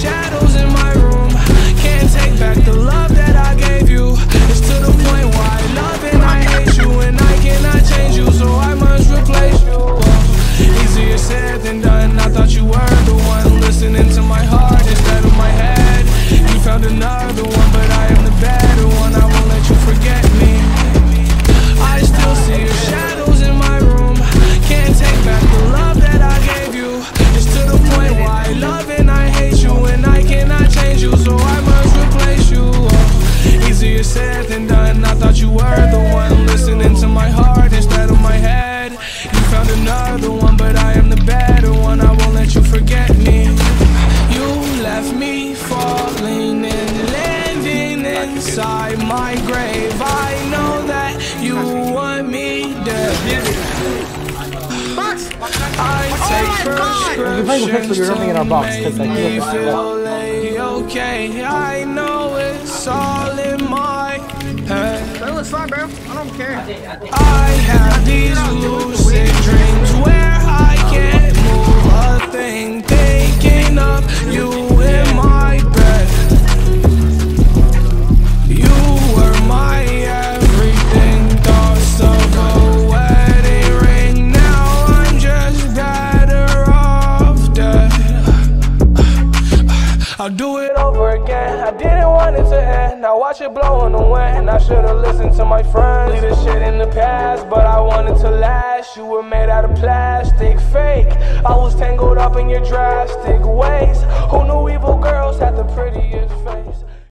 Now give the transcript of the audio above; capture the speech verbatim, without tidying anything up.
shadows in my room. Can't take back the love that I gave you. It's to the point where I love and I hate you, and I cannot change you, so I must replace you. Oh, easier said than done. I thought you were the one listening to my heart instead of my head. You found another one, but I am the better one. I won't let you forget me. I still see your shadows in my room. Can't take back the love that I gave you. It's to the point where I love and I hate you, and I cannot change you, so I must replace you. Oh, easier said than done. I thought you were the one listening to my heart instead of my head. You found another one, but I am the better one. I won't let you forget me. You left me falling and landing inside my grave. I know that you want me dead. I take prescriptions to make me feel A-okay. I know it's all in my head. That looks fine, bro. I don't care. I have these lucid dreams where I can't move a thing, thinking of you in my bed. You were my everything, thoughts of a wedding ring. Now I'm just better off dead. I'll do it over again. I didn't want it to end. Now watch it blow in the wind. I should've listened to my friends. Leave this shit in the past, but I wanted to last. You were made out of plastic, fake. I was tangled up in your drastic ways. Who knew evil girls had the prettiest face?